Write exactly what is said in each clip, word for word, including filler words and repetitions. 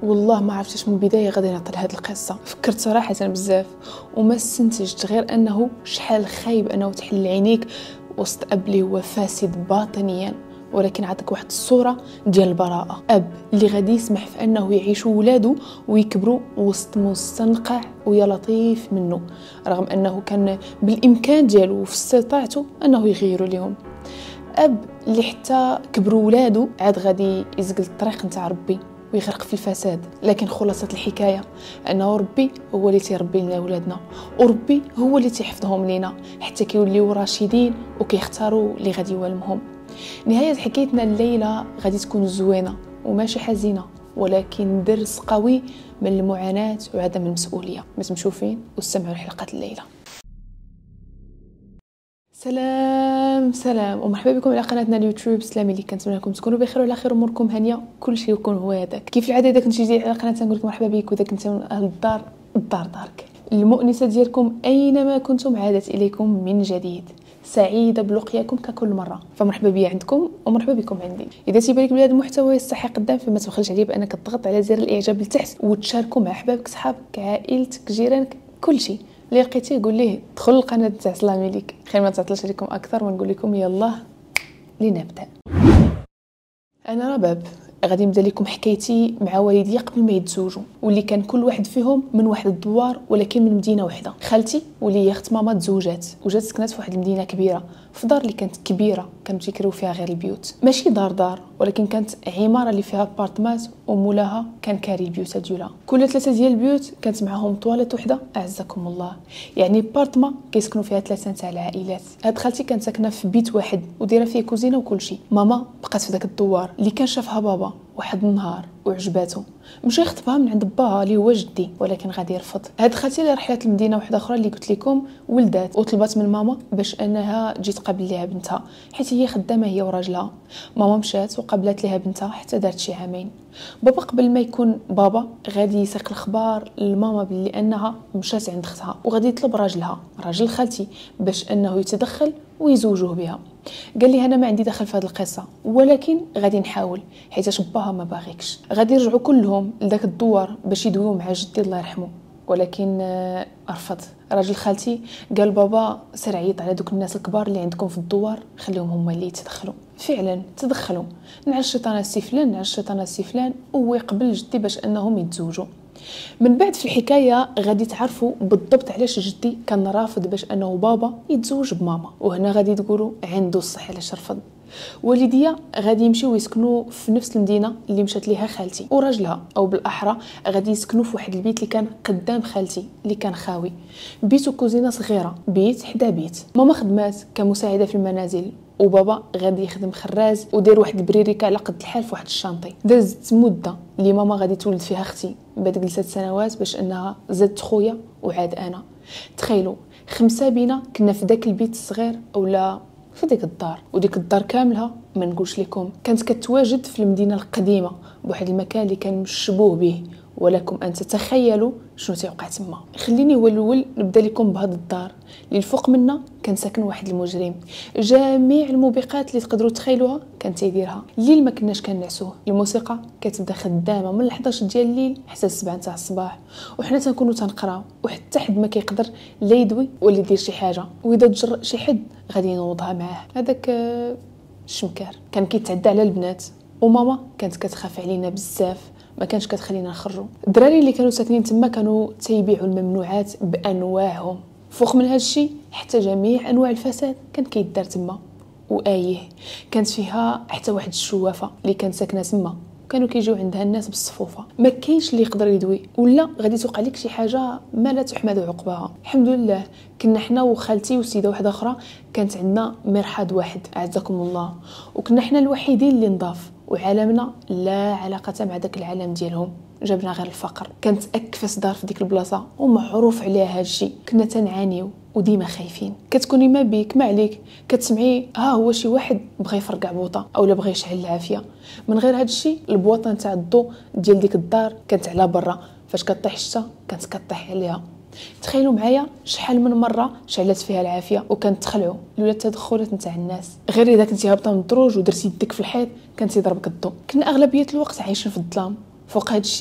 والله ما عرفتش من البدايه غادي نعطي لهاد القصه. فكرت صراحه بزاف وما استنتجت غير انه شحال خايب انه تحل عينيك وسط اب اللي هو فاسد باطنيا، ولكن عطاك واحد الصوره ديال البراءه. اب اللي غادي يسمح في انه يعيشوا ولادو ويكبروا وسط مستنقع ويا لطيف منه، رغم انه كان بالامكان ديالو وفي استطاعته انه يغيروا لهم. اب اللي حتى كبروا ولادو عاد غادي يزقل الطريق نتاع ربي ويغرق في الفساد. لكن خلاصه الحكايه انه ربي هو اللي تيربي لنا ولادنا، وربي هو اللي تيحفظهم لينا حتى كيوليو راشدين وكيختاروا اللي غادي يوالمهم. نهايه حكايتنا الليله غادي تكون زوينه وماشي حزينه، ولكن درس قوي من المعاناه وعدم المسؤوليه. ما تمشوا فين واستمعوا لحلقه الليله. سلام سلام ومرحبا بكم على قناتنا اليوتيوب. سلامي اللي كنتمنى لكم تكونوا بخير وعلى خير اموركم هانيه كل شيء يكون هو هذاك. كيف العاده اذا كنتي جديد على القناه تنقول لكم مرحبا بك، واذا كنتي من اهل الدار الدار دارك. المؤنسه ديالكم اينما كنتم عادت اليكم من جديد، سعيده بلقياكم ككل مره، فمرحبا بي عندكم ومرحبا بكم عندي. اذا تيبان لك بلاد المحتوى يستحق الدعم فما تبخلش عليه بانك تضغط على زر الاعجاب لتحت وتشاركوا مع احبابك صحابك عائلتك جيرانك كل شيء اللي لقيتيه. قول ليه دخل القناه تاع سلامي ليك، خير ما تعطلش عليكم اكثر ونقول لكم يلا لنبدا. انا رباب غادي نبدا لكم حكايتي مع والدي قبل ما يتزوجوا، واللي كان كل واحد فيهم من واحد الدوار ولكن من مدينه واحده. خالتي واللي هي اخت ماما تزوجات وجات سكنات في واحد المدينه كبيره، في دار اللي كانت كبيره كانوا تيكريو فيها غير البيوت، ماشي دار دار ولكن كانت عماره اللي فيها بارتمات ومولاها كان كاري البيوت ديالها. كل ثلاثه ديال البيوت كانت معاهم طواليت وحده اعزكم الله، يعني بارتما كيسكنوا فيها ثلاثه تاع العائلات. هاد خالتي كانت ساكنه في بيت واحد ودايره فيه كوزينه وكل شيء. ماما بقات في داك الدوار اللي كان شافها بابا واحد النهار وعجباته، مشى يخطبها من عند باها اللي هو جدي، ولكن غادي يرفض. هاد خالتي اللي رحلات لمدينه واحده اخرى اللي قلت لكم ولدات، وطلبات من ماما باش انها تجي تقابل ليها بنتها حيت هي خدامه هي وراجلها. ماما مشات وقابلت ليها بنتها حتى دارت شي عامين. بابا قبل ما يكون بابا غادي يسيق الخبار لماما بلي انها مشات عند اختها وغادي يطلب راجلها راجل خالتي باش انه يتدخل ويزوجوه بها. قال لي انا ما عندي دخل في هذه القصه، ولكن غادي نحاول حيت باها ما باغيكش. غادي يرجعوا كلهم لذاك الدوار باش يدويو مع جدي الله يرحمه، ولكن ارفض. راجل خالتي قال بابا سير عيط على دوك الناس الكبار اللي عندكم في الدوار خليهم هما اللي يتدخلوا. فعلا تدخلوا، نعشط انا السي فلان نعشط انا السي فلان ويقبل جدي باش انهم يتزوجوا. من بعد في الحكايه غادي تعرفوا بالضبط علاش جدي كان رافض باش انه بابا يتزوج بماما، وهنا غادي تقولوا عنده الصح علاش رفض. والديا غادي يمشيو يسكنوا في نفس المدينه اللي مشات ليها خالتي وراجلها، او بالاحرى غادي يسكنوا في واحد البيت اللي كان قدام خالتي اللي كان خاوي، بيت وكوزينه صغيره بيت حدا بيت. ماما خدمات كمساعده في المنازل وبابا غادي يخدم خراز ودير واحد البريريكا على قد الحال في واحد الشانطي. دازت مده اللي ماما غادي تولد فيها اختي، بعد جلست سنوات باش انها زادت خويا وعاد انا. تخيلوا خمسه بينا كنا في داك البيت الصغير اولا في ديك الدار، وديك الدار كاملها ما نقولش لكم كانت كتواجد في المدينه القديمه بواحد المكان اللي كان مشبوه به، ولكم ان تتخيلوا شنو تيوقع تما. خليني هو الاول نبدا لكم بهاد الدار اللي الفوق منا كان ساكن واحد المجرم. جميع الموبقات اللي تقدروا تخيلوها كان تيديرها. الليل ما كناش كنعسوه، الموسيقى كتبدا خدامه من حداش ديال الليل حتى سبعة تاع الصباح، وحنا تنكونوا تنقراو وحتى حد ما كيقدر لا يدوي ولا يدير شي حاجه، واذا تجرأ شي حد غادي ينوضها معاه. هذاك الشمكار كان كيتعدى على البنات، وماما كانت كتخاف علينا بزاف، ما كانش كتخلينا نخرجوا. الدراري اللي كانوا ساكنين تما كانوا تيبيعوا الممنوعات بانواعهم. فوق من هذا الشيء حتى جميع انواع الفساد كان كيدار تما. وايه كانت فيها حتى واحد الشوافه اللي كانت ساكنه تما، كانوا كيجيو عندها الناس بالصفوفه. ما كاينش اللي يقدر يدوي ولا غادي توقع لك شي حاجه ما لا تحمد عقباها. الحمد لله كنا حنا وخالتي وسيده واحده اخرى كانت عندنا مرحاض واحد اعزكم الله، وكنا حنا الوحيدين اللي نضاف، وعالمنا لا علاقه مع داك العالم ديالهم، جابنا غير الفقر. كانت اكفس دار في ديك البلاصه ومعروف عليها هادشي. كنا تنعانيو وديما خايفين. كتكوني ما بيك ما عليك كتسمعي ها هو شي واحد بغى يفرقع بوطه اولا بغى يشعل العافيه. من غير هادشي البواطه نتاع الضو ديال ديك الدار كانت على برا، فاش كطيح الشتا كانت كطيح عليها. تخيلوا معايا شحال من مره شعلت فيها العافيه وكانت تخلعوا لولا التدخلات نتاع الناس. غير اذا كنتي هابطه من الدروج ودرتي يدك في الحيط كان تيضربك الضو. كنا اغلبيه الوقت عايشين في الظلام. فوق هذا الشيء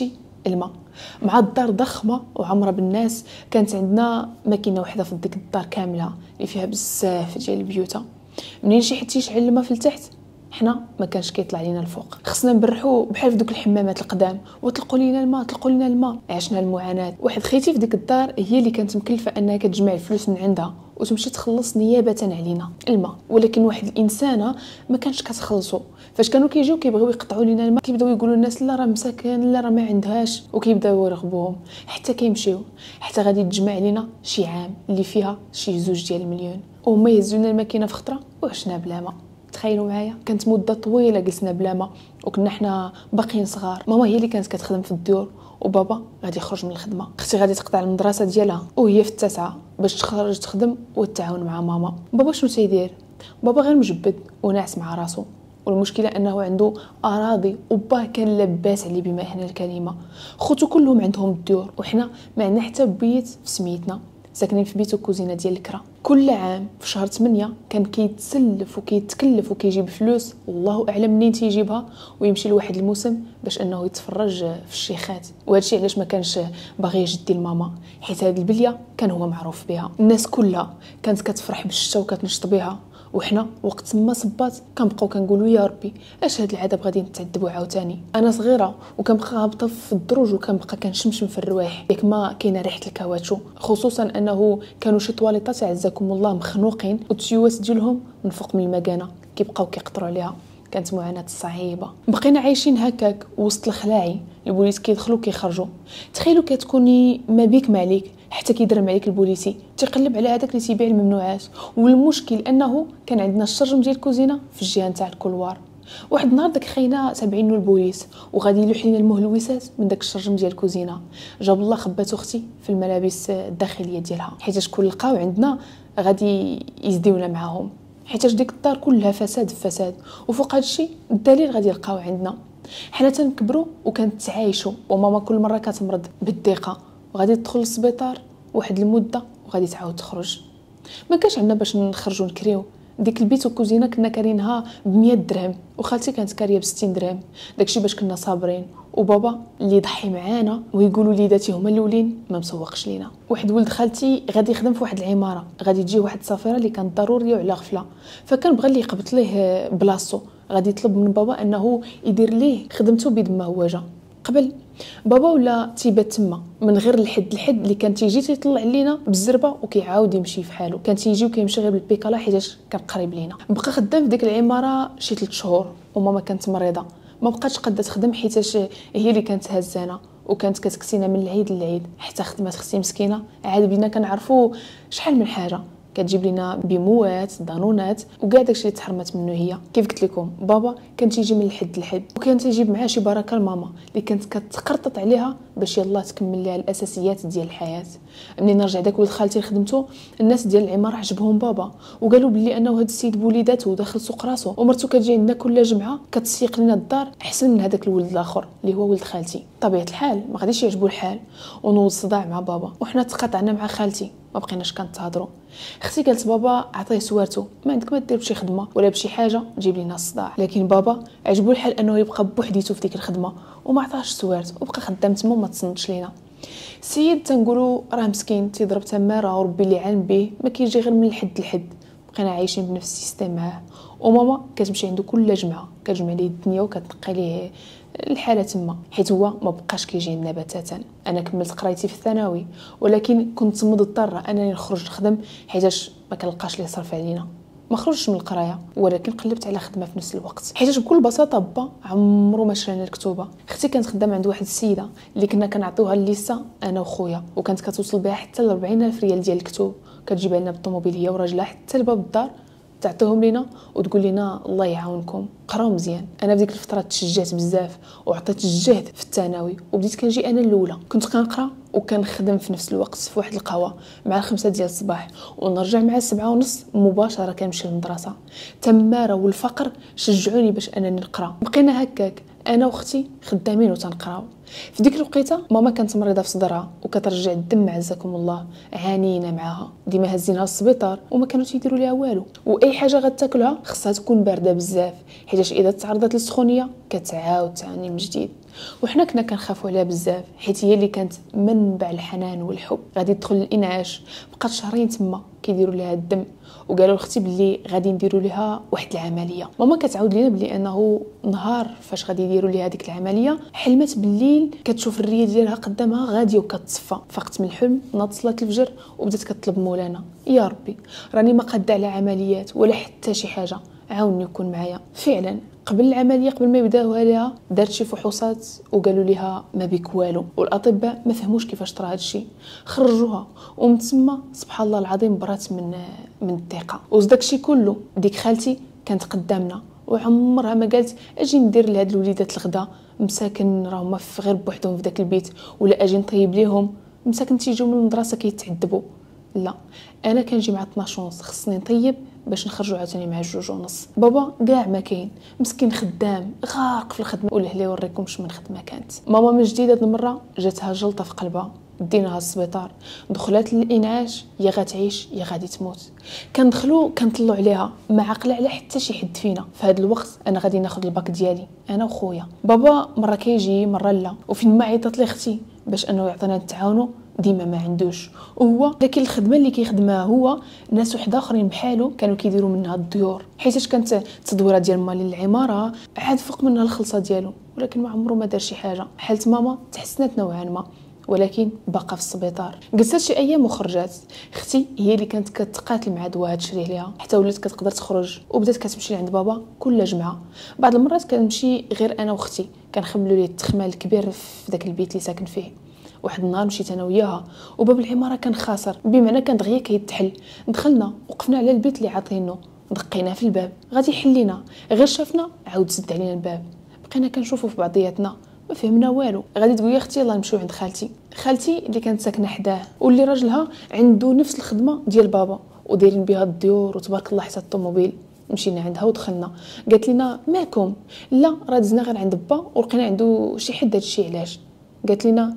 الماء. مع الدار ضخمه وعمره بالناس، كانت عندنا ماكينه وحده في ديك الدار كامله اللي فيها بزاف ديال البيوتا. منين شي حد يشعل الماء في التحت حنا ما كانش كيطلع لينا الفوق، خصنا نبرحوا بحال في دوك الحمامات القدام وطلقوا لينا الماء طلقوا لينا الماء. عشنا المعاناه. واحد خيتي في ديك الدار هي اللي كانت مكلفه انها كتجمع الفلوس من عندها وتمشي تخلص نيابه علينا الماء، ولكن واحد الانسانه ما كانش كتخلصو. فاش كانوا كيجيو كيبغيو يقطعوا لينا الماء كيبداو يقولوا الناس لا راه مساكن لا راه ما عندهاش، وكيبداو يرغبوهم حتى كيمشيو حتى غادي تجمع لينا شي عام اللي فيها شي زوج ديال المليون، وهما يهزونا الماكينه في خطره وعشنا بلا ماء. تخيلوا معايا، كانت مده طويله جلسنا بلا ماء وكنا حنا باقيين صغار. ماما هي اللي كانت كتخدم في الديور وبابا غادي يخرج من الخدمه. اختي غادي تقطع المدرسه ديالها وهي في التاسعه باش تخرج تخدم وتعاون مع ماما. بابا شنو تيدير؟ بابا غير مجبد وناعس مع راسو، والمشكله انه عنده اراضي وباه كان لباس عليه بمعنى الكلمه. خوتو كلهم عندهم الديور وحنا ما عندنا حتى بيت في سميتنا، ساكنين في بيت وكوزينه ديال الكرا. كل عام في شهر ثمانية كان كيتسلف وكيتكلف وكيجيب فلوس والله اعلم منين تيجيبها ويمشي لواحد الموسم باش انه يتفرج في الشيخات. وهذا الشيء علاش ما كانش باغي يجدي الماما، حيت هذه البليه كان هو معروف بها، الناس كلها كانت كتفرح بالشتا وكتنشط بها، وحنا وقت ما صبات كنبقاو كنقولوا يا ربي اش هاد العذاب غادي نتعذبوا عاوتاني. انا صغيره وكنبقى هابطه في الدروج وكنبقى كنشمشم في الروايح ياك ما كاينه ريحه الكاواتشو، خصوصا انه كانوا شي طواليطات عزكم الله مخنوقين والتيوات ديالهم من فوق من المكانه كيبقاو كيقطروا عليها. كانت معاناه صعيبه. بقينا عايشين هكاك وسط الخلاعي، البوليس كيدخلوا كيخرجوا. تخيلوا كتكوني ما بيك ما عليك حتى كيدرم عليك البوليسي تيقلب على هذاك اللي تيبيع الممنوعات. والمشكل انه كان عندنا الشرجم ديال الكوزينه في الجهه نتاع الكولوار. واحد النهار داك خينا تابعينو البوليس وغادي يلوح لينا المهلوسات من داك الشرجم ديال الكوزينه. جاب الله خبات اختي في الملابس الداخليه ديالها حيت شكون لقاو عندنا غادي يزديونا معاهم، حيت ديك الدار كلها فساد في فساد. وفوق هذا الشيء الدليل غادي يلقاو عندنا. حنا تنكبروا وكانت تعايشوا وماما كل مره كتمرض بالضيقه وغادي تدخل للسبيطار واحد المده وغادي تعاود تخرج. ما كانش عندنا باش نخرجوا نكريو. ديك البيت وكوزينه كنا كارينها ب مية درهم وخالتي كانت كاريه ب ستين درهم، داكشي باش كنا صابرين. وبابا اللي يضحي معانا ويقولوا ليداتي هما الاولين ما مسوقش لينا. واحد ولد خالتي غادي يخدم في واحد العماره، غادي تجي واحد السفيره اللي كانت ضروريه وعلى غفله، فكان بغى اللي يقبط ليه بلاصتو. غادي يطلب من بابا انه يدير ليه خدمته بيد ما هو جا. قبل بابا ولا تيبات تما من غير الحد الحد اللي كان تيجي تيطلع لينا بالزربه وكيعاود يمشي في حاله. كان تيجي وكيمشي غير بالبيكالا حيت كان قريب لينا. بقى خدام في ديك العماره شي ثلاث شهور وماما كانت مريضه، ما بقاتش قادة تخدم حيت هي اللي كانت هزانه وكانت كتكسينا من العيد للعيد. حتى خدمات اختي مسكينه عاد بينا كنعرفوا شحال من حاجه، كتجيب لنا بيموات دانونات وكاع داكشي اللي تحرمت منه هي. كيف قلت لكم بابا كان تيجي من الحد لحد وكان تيجيب معاه شي بركه لماما اللي كانت كتقرطط عليها باش يلاه تكمل ليها الاساسيات ديال الحياه. منين رجع داك ولد خالتي لخدمته الناس ديال العماره عجبهم بابا وقالوا بلي انه هذا السيد بوليداته داخل سوق راسو ومرته كتجي عندنا كل جمعه كتسيق لنا الدار احسن من هذاك الولد الاخر اللي هو ولد خالتي. طبيعه الحال ما غاديش يعجبو الحال ونوض صداع مع بابا وحنا تقاطعنا مع خالتي ما بقيناش كنتهضروا. اختي قالت بابا عطيه سوارته، ما عندك ما دير بشي خدمه ولا بشي حاجه تجيب لنا الصداع. لكن بابا عجبو الحال انه يبقى بوحديته في ديك الخدمه وما عطاش سوارت وبقى خدام تما وما تصنتش لينا. السيد تنقولوا راه مسكين تيضرب تماره وربي اللي عالم به ما كيجي غير من الحد لحد. بقينا عايشين بنفس السيستم معاه وماما كتمشي عنده كل جمعه كتجمع ليه الدنيا وكتنقي ليه الحاله تما حيت هو ما بقاش كيجي لنا بتاتا. انا كملت قرايتي في الثانوي ولكن كنت مضطره انني نخرج نخدم حيتاش ما كنلقاش لي يصرف علينا. ما خرجتش من القرايه ولكن قلبت على خدمه في نفس الوقت حيت بكل بساطه با عمرو ما شرى لنا الكتوبه. اختي كانت خدامه عند واحد السيده اللي كنا كنعطيوها الليسته انا وخويا وكانت كتوصل بها حتى ل أربعين ألف ريال ديال الكتب. كتجيب لنا بالطوموبيل هي وراجلها حتى لباب الدار تعطيهم لينا وتقول لنا الله يعاونكم قراو مزيان. انا بديك الفتره تشجعت بزاف وعطيت الجهد في الثانوي وبديت كنجي انا الاولى. كنت كنقرا وكنخدم في نفس الوقت في واحد القهوه مع الخمسة ديال الصباح ونرجع مع السبعة ونص مباشره كنمشي للمدرسه. تماره والفقر شجعوني باش انني نقرا. بقينا هكاك انا واختي خدامين وتنقراو. في ديك الوقيته ماما كانت مريضه في صدرها وكترجع الدم عزكم الله. عانينا معاها ديما هزينها للسبيطار وما كانوا تيديروا ليها والو. واي حاجه غتاكلها خصها تكون بارده بزاف حيت اذا تعرضت للسخونيه كتعاود تعاني من جديد. وحنا كنا كنخافوا عليها بزاف حيت هي اللي كانت منبع الحنان والحب. غادي تدخل الانعاش، بقات شهرين تما كيديروا لها الدم، وقالوا لختي بلي غادي نديروا لها واحد العمليه. ماما كتعاود لينا بلي انه نهار فاش غادي يديروا لها هذيك العمليه حلمت بالليل كتشوف الريه ديالها قدامها غاديه وكتصفى. فقت من الحلم ناض صلاه الفجر وبدات كتطلب مولانا: يا ربي راني ما قاده على عمليات ولا حتى شي حاجه، عاوني يكون معايا. فعلا قبل العمليه قبل ما يبداوها لها دارت شي فحوصات وقالوا لها ما بك والو، والاطباء ما فهموش كيفاش طرا هذا الشيء. خرجوها ومن تما سبحان الله العظيم برات من من الثقه. وزداك الشيء كله ديك خالتي كانت قدامنا وعمرها ما قالت اجي ندير لهاد الوليدات الغدا مساكن راهما غير بوحدهم في داك البيت، ولا اجي نطيب ليهم مساكن تيجيو من المدرسه كيتعذبوا. لا، انا كنجي مع اثناش ونص خصني نطيب باش نخرجوا عاوتاني مع جوج ونص. بابا كاع ما كاين، مسكين خدام غارق في الخدمه. ولهلا يوريكمش من خدمه كانت. ماما من جديد هاد المره جاتها جلطه في قلبها، ديناها السبيطار، دخلات للانعاش، يا غتعيش يا غادي تموت. كندخلوا كنطلعوا عليها ما عقله على حتى شي حد فينا. في هذا الوقت انا غادي ناخذ الباك ديالي انا وخويا. بابا مره كيجي مره لا، وفين ما عيطت لي اختي باش انه يعطينا التعاونوا ديما ما عندوش. وهو لكن الخدمه اللي كيخدمها هو ناس وحده اخرين بحالو كانوا كيديروا منها الديور، حيت كانت التدويره ديال مالي العماره عاد فوق منها الخلصه ديالو، ولكن ما عمره ما دار شي حاجه. حاله ماما تحسنت نوعا ما ولكن بقى في السبيطار. جلست شي ايام وخرجات. اختي هي اللي كانت كتقاتل مع دواء تشري ليها حتى ولات كتقدر تخرج، وبدات كتمشي عند بابا كل جمعه. بعض المرات كنمشي غير انا واختي، كنخملوا ليه التخمال الكبير في داك البيت اللي ساكن فيه. واحد النهار مشيت انا وياها وباب العماره كان خاسر، بمعنى كان دغيا كيتحل. دخلنا وقفنا على البيت اللي عاطينو، دقينا في الباب غادي يحل لينا، غير شافنا عاود سد علينا الباب. بقينا كنشوفوا في بعضياتنا ما فهمنا والو. غادي تقول يا اختي يلاه نمشيو عند خالتي. خالتي اللي كانت ساكنه حداه واللي راجلها عنده نفس الخدمه ديال بابا ودايرين بها الديور وتبارك الله حتى الطوموبيل. مشينا عندها ودخلنا، قالت لنا مالكم؟ لا راه دزنا غير عند با ولقينا عنده شي حد هادشي علاش. قالت لنا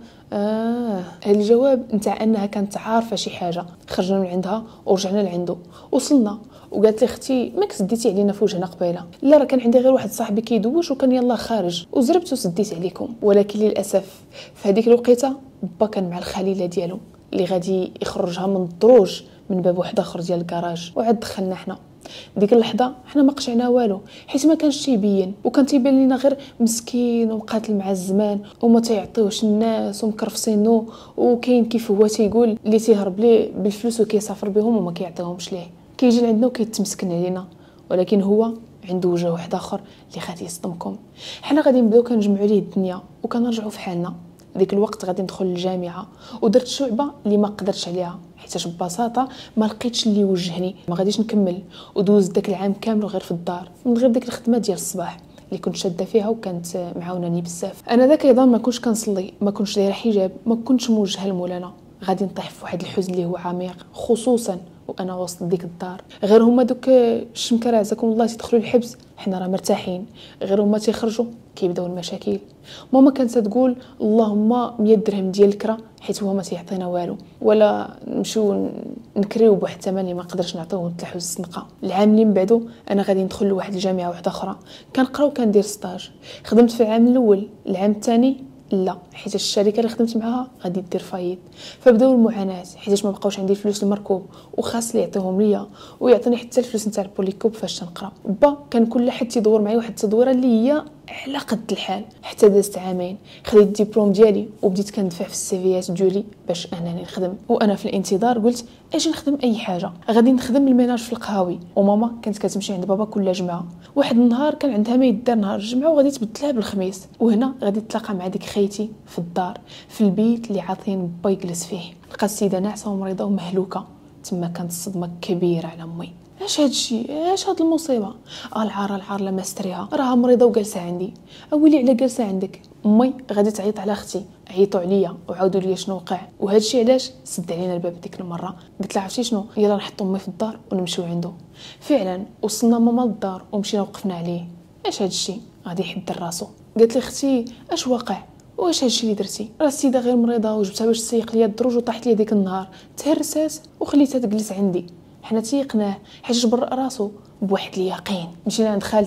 اه الجواب نتاع انها كانت عارفه شي حاجه. خرجنا من عندها ورجعنا لعنده. وصلنا وقالت لي اختي ماك سديتي علينا في وجهنا قبيله؟ لا راه كان عندي غير واحد صاحبي كيدوش وكان يلا خارج وزربت وسديت عليكم. ولكن للاسف في هذيك الوقيته با كان مع الخليله ديالو اللي غادي يخرجها من الدروج من باب واحد اخر ديال الكراج، وعاد دخلنا حنا. ديك اللحظه حنا ما قشعنا والو حيت ما كانش تيبين، وكان تيبان لينا غير مسكين ومقاتل مع الزمان وما تيعطيوش الناس ومكرفسينو، وكاين كيف هو تيقول اللي تيهرب ليه بالفلوس وكيسافر بهم وما كيعطيهمش ليه، كيجي لعندنا وكيتمسكن علينا. ولكن هو عنده وجه واحد اخر اللي غادي يصدمكم. حنا غادي نبداو كنجمعوا ليه الدنيا وكنرجعوا في حالنا. ديك الوقت غادي ندخل الجامعه ودرت شعبه اللي ما قدرتش عليها حيت ببساطه ما لقيتش اللي يوجهني، ما غاديش نكمل. ودوز داك العام كامل غير في الدار من غير ديك الخدمه ديال الصباح اللي كنت شاده فيها وكانت معاوناني بزاف. انا ذاك ايضا ما كنتش كنصلي، ما كنتش دايره حجاب، ما كنتش موجهه لمولانا. غادي نطيح في واحد الحزن اللي هو عميق، خصوصا وانا وسط ديك الدار. غير هما دوك الشمكره عزكم الله تيدخلوا الحبس حنا راه مرتاحين، غير هما تيخرجوا كيبداو المشاكل. ماما كانت تقول اللهم مية درهم ديال الكرا حيت هو ما تيعطينا والو، ولا نمشيو نكريو بواحد الثمن اللي ما نقدرش نعطيوه ونتلحوا الزنقه. العام اللي من بعدو انا غادي ندخل لواحد الجامعه واحده اخرى كنقرا وكندير ستاج. خدمت في العام الاول، العام الثاني لا حيت الشركه اللي خدمت معاها غادي دير فايد. فبداو المعاناه حيت ما بقاوش عندي الفلوس المركوب وخاص لي يعطيهم ليا ويعطيني حتى الفلوس نتاع البوليكوب فاش تنقرا. با كان كل حد تيدور معايا واحد التدويره اللي هي على قد الحال. حتى دازت عامين خديت الدبلوم ديالي وبديت كندفع في السيفيات ديالي باش انني نخدم. وانا في الانتظار قلت اجي نخدم اي حاجه، غادي نخدم الميناج في القهاوي. وماما كانت كتمشي عند بابا كل جمعه. واحد النهار كان عندها ما يدار نهار الجمعه وغادي تبدلها بالخميس، وهنا غادي تلاقى مع ديك خيتي في الدار في البيت اللي عاطين با يجلس فيه. لقات السيده ناعسه ومريضه ومهلوكه. تما كانت الصدمه كبيره على امي. اش هادشي؟ اش هاد المصيبه؟ اه العار العار لا مستريها، راها مريضه وجالسه عندي. اولي على جالسه عندك؟ امي غادي تعيط على اختي، عيطوا عليا وعاودوا لي شنو وقع وهادشي علاش سد علينا الباب ديك المره. قلت لها عرفتي شنو، يلا نحط امي في الدار ونمشيو عنده. فعلا وصلنا ماما للدار ومشينا وقفنا عليه. اش هادشي؟ غادي يحضر راسو. قالت لي اختي اش واقع واش هادشي اللي درتي؟ راه السيده غير مريضه وجبتها باش تسيق ليا الدروج وطاحت ليا ديك النهار، تهرسات وخليتها تجلس عندي. حنا تيقناه حيت جبر راسو بواحد اليقين. مشينا عند خالتي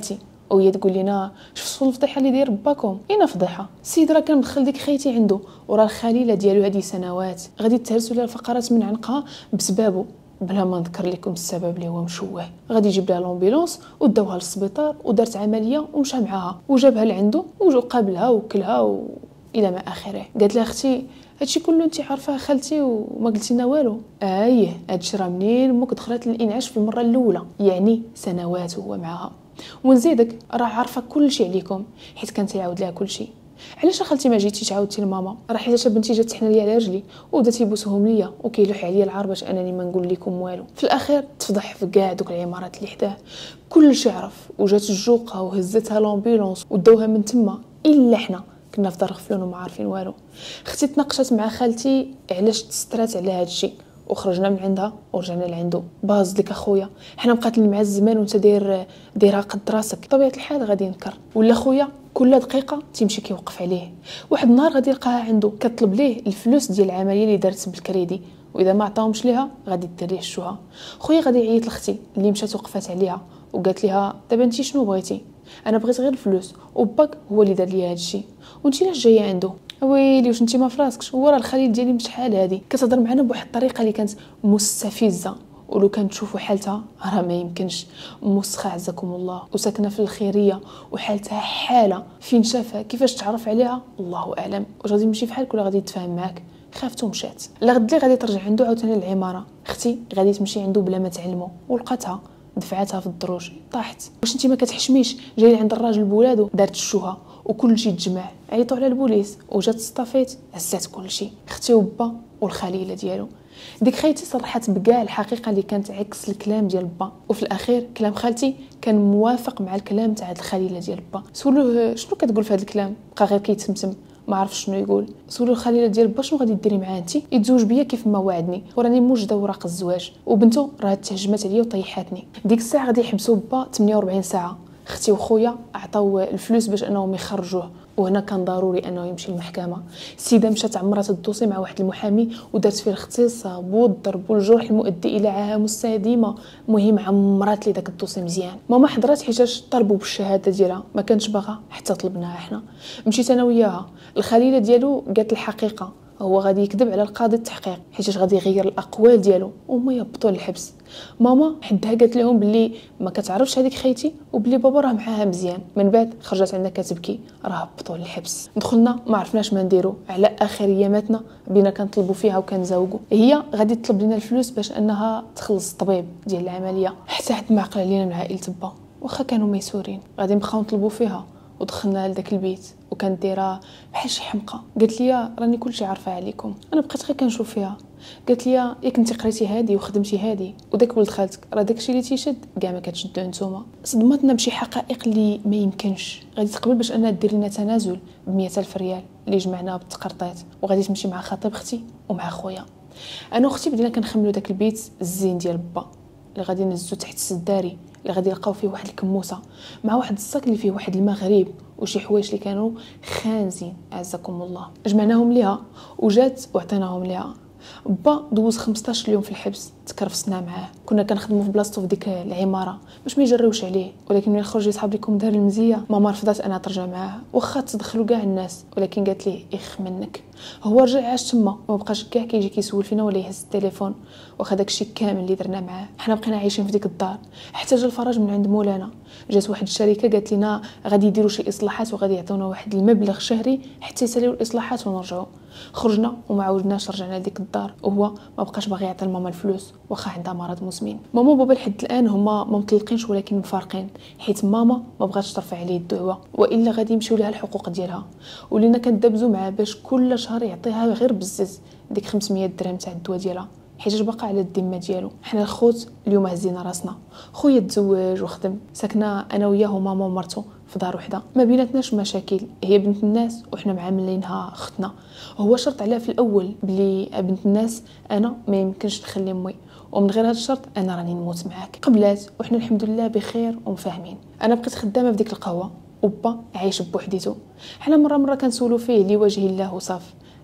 وهي تقول لنا شفتوا الفضيحه اللي داير باكم؟ اين فضيحه؟ السيد راه كان مدخل ديك خيتي عنده، وراه الخليله ديالو هذه سنوات غادي تهرسوا لها الفقرات من عنقها بسببه، بلا ما نذكر لكم السبب اللي هو مشوه. غادي يجيب لها لومبيلونس وداوها للسبيطار ودارت عمليه ومشى معاها وجابها لعنده وقابلها وكلها و... الى ما اخره. قالت لها اختي هادشي كله انت عارفاه خالتي وما قلتي لنا والو. ايه هادشي راه منين امك دخلت للانعاش في المره الاولى، يعني سنوات هو معاها. ونزيدك راه عارفه كل شيء عليكم حيت كان تيعاود لها كل شيء. علاش خالتي ما جيتيش عاودتي لماما؟ راه حيت بنتي جات تحنا ليا على رجلي وبدا يبوسهم ليا وكيلوح عليا العار باش انني ما نقول لكم والو. في الاخير تفضح في كاع دوك العمارات اللي حداه، كل شيء عرف وجات الجوقه وهزتها لومبيلونس وداوها من تما، الا حنا كنا في دار غفلون وما عارفين والو. اختي تناقشت مع خالتي علاش تسترات على هذا الشيء وخرجنا من عندها ورجعنا لعندو. باز ديك اخويا حنا مقاتلين مع الزمان وانت داير دايرها قد راسك، طبيعه الحال غادي ينكر. ولا خويا كل دقيقه تيمشي كيوقف عليه، واحد النهار غادي يلقاها عنده كطلب ليه الفلوس ديال العمليه اللي دارت بالكريدي، واذا ما عطاهمش ليها غادي دير ليه الشوها. خويا غادي يعيط لاختي اللي مشات وقفات عليها وقالت لها دابا انت شنو بغيتي؟ انا بغيت غير الفلوس وباك هو اللي دار لي هذا الشيء وانت علاش جايه عنده؟ ويلي واش انت ما فراسكش؟ هو راه الخليل ديالي من شحال هادي كتهضر معنا بواحد الطريقه اللي كانت مستفزه، ولو كان تشوفوا حالتها راه ما يمكنش. مسخه عزكم الله وساكنه في الخيريه وحالتها حاله، فين شافها كيفاش تعرف عليها الله اعلم. واش غادي يمشي فحالك ولا غادي يتفاهم معاك؟ خافت ومشات. لغد لي غادي ترجع عنده عاوتاني للعماره، اختي غادي تمشي عنده بلا ما تعلمو ولقاتها دفعتها في الدروج طاحت. واش انت ما كتحشميش؟ جاي عند الراجل بولادو دارت الشوها وكل شيء تجمع، عيطوا على البوليس وجات صطافيت هزات كل شيء، اختي وبا والخليله ديالو. ديك خيتي صرحت بكاع الحقيقه اللي كانت عكس الكلام ديال با، وفي الاخير كلام خالتي كان موافق مع الكلام تاع الخليله ديال با. سولوه شنو كتقول في هذا الكلام؟ بقى غير كيتسمسم ما عرفش شنو يقول. سولو الخليله ديال با شنو غادي ديري معاه انت؟ يتزوج بيا كيف ما وعدني وراني موجده وراق الزواج، وبنته راه تهجمت عليا وطيحاتني. ديك الساعه غادي يحبسوا با ثمانية وأربعين ساعه. اختي وخويا عطاو الفلوس باش انهم يخرجوه، وهنا كان ضروري انه يمشي للمحكمه. السيده مشات عمرات الدوسي مع واحد المحامي ودارت فيه الاغتصاب والضرب والجرح المؤدي الى عاهه مستديمه. مهم عمرات لي داك الدوسي مزيان. ماما حضرات حيتاش طلبوا بالشهاده ديالها، ما كانش باغا حتى طلبناها حنا. مشيت انا وياها. الخليله ديالو قالت الحقيقه، هو غادي يكذب على القاضي التحقيق حيت غادي يغير الاقوال ديالو وما يهبطوا للحبس. ماما حدها قالت لهم باللي ما كتعرفش هذيك خيتي وبلي بابا راه معاها مزيان. من بعد خرجت عندنا كتبكي، راه هبطوا للحبس. دخلنا ما عرفناش ما نديرو، على اخر اياماتنا بينا كنطلبوا فيها وكنزاوقوا. هي غادي تطلب لنا الفلوس باش انها تخلص الطبيب ديال العمليه، حتى حد ما عقل علينا من عائله با واخا كانوا ميسورين. غادي نبقاو نطلبوا فيها ودخلنا لذاك البيت وكانت دايره بحال شي حمقى. قالت لي راني كلشي عارفه عليكم. انا بقيت غير كنشوف فيها. قالت لي ياك انت قريتي هادي وخدمتي هادي وداك ولد خالتك راه داكشي اللي تيشد كاع ما كتشدوه نتوما. صدمتنا بشي حقائق اللي ما يمكنش. غادي تقبل باش انها دير لنا تنازل ب مئة ألف ريال اللي جمعناه بالتقرطيط، وغادي تمشي مع خطيب اختي ومع خويا. انا واختي بدينا كنخملوا داك البيت الزين ديال با اللي غادي نزو تحت السداري، اللي غادي يلقاو فيه واحد الكموسه مع واحد الصاك اللي فيه واحد المغرب وشي حوايج اللي كانوا خانزين عزكم الله. جمعناهم ليها وجات وعطيناهم ليها. با دوز خمسطاش يوم في الحبس، تكرفسنا معاه. كنا كنخدموا في بلاصتو في ديك العماره باش ما يجريوش عليه، ولكن ملي خرج يصحاب لكم دار المزيه ماما رفضت انها ترجع معاه واخا تدخلوا كاع الناس، ولكن قالت ليه اخ منك. هو رجع عاش تما وما بقاش كاع كيجي كيسول فينا ولا يهز التليفون، واخا داكشي كامل اللي درنا معاه. حنا بقينا عايشين في ديك الدار حتى جا الفرج من عند مولانا. جات واحد الشركه قالت لنا غادي يديروا شي اصلاحات وغادي يعطونا واحد المبلغ شهري حتى يساليو الاصلاحات ونرجعوا. خرجنا وما عاودناش رجعنا لديك الدار، وهو ما بقاش باغي يعطي لماما الفلوس واخا عندها مرض مزمن. ماما وبابا لحد الان هما ما مطلقينش ولكن مفارقين، حيت ماما ما بغاتش ترفع عليه الدعوه والا غادي يمشيو لها الحقوق ديالها. ولينا كندابزو معاه باش كل شهر يعطيها غير بزز ديك خمسمية درهم تاع الدواء ديالها حيت باقا على الذمه ديالو. حنا الخوت اليوم هزينا راسنا. خويا تزوج وخدم، ساكنه انا وياه وماما ومرته في دار وحده، ما بيناتناش مشاكل. هي بنت الناس وحنا معاملينها اختنا. هو شرط عليها في الاول بلي بنت الناس انا ما يمكنش نخلي امي، ومن غير هذا الشرط انا راني نموت معاك. قبلات وحنا الحمد لله بخير ومفاهمين. انا بقيت خدامه في ديك القهوه وبا عايش بوحديته. حنا مره مره كنسولو فيه لوجه الله وصاف.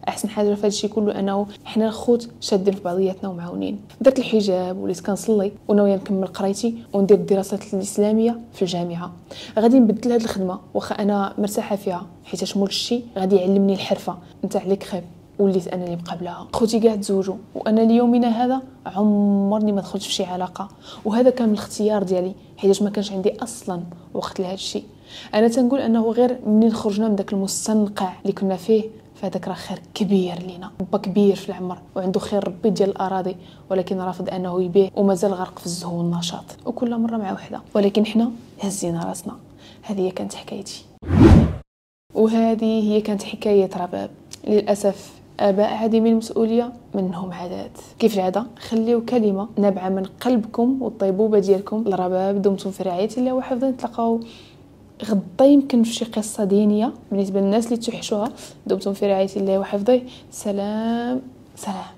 احسن حاجه في هذا الشيء كله انه حنا الخوت شادين في بعضياتنا ومعاونين. درت الحجاب وليت كنصلي وناويه نكمل قرايتي وندير الدراسات الاسلاميه في الجامعه. غادي نبدل هذه الخدمه واخا انا مرتاحه فيها حيت مول الشي غادي يعلمني الحرفه نتاع لي كريب وليت انا اللي مقابلها. خوتي كاع تزوجوا وانا ليومنا هذا عمرني ما دخلت في شي علاقه، وهذا كان الاختيار ديالي حيت ما كانش عندي اصلا وقت لهذا الشيء. انا تنقول انه غير منين خرجنا من داك المستنقع اللي كنا فيه فهذاك راه خير كبير لينا. با كبير في العمر وعنده خير ربي ديال الاراضي، ولكن رافض انه يبيع ومازال غرق في الزهو والنشاط وكل مره مع وحده. ولكن حنا هزينا راسنا. هذه كانت حكايتي، وهذه هي كانت حكايه رباب. للاسف اباء عديمي المسؤوليه منهم عادات. كيف العاده خليو كلمه نابعه من قلبكم والطيبوبه ديالكم لرباب. دمتم في رعايه الله وحفظه. نتلاقاو غدا يمكن في شي قصه دينيه بالنسبه للناس اللي توحشوها. دمتم في رعايه الله وحفظه. سلام سلام.